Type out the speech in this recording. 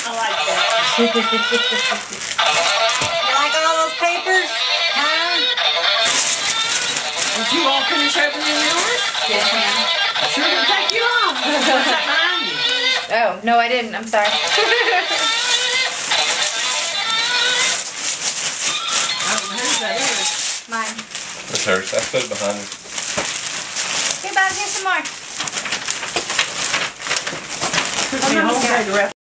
I like that. You like all those papers? Huh? Did you all finish opening yours? Yes, ma'am. Sure didn't take you long. What's that behind you? Oh, no, I didn't. I'm sorry. I don't know whose that is. Mine. That's hers. I put it behind her. Okay, Bob, here's some more. Took me a whole day to wrap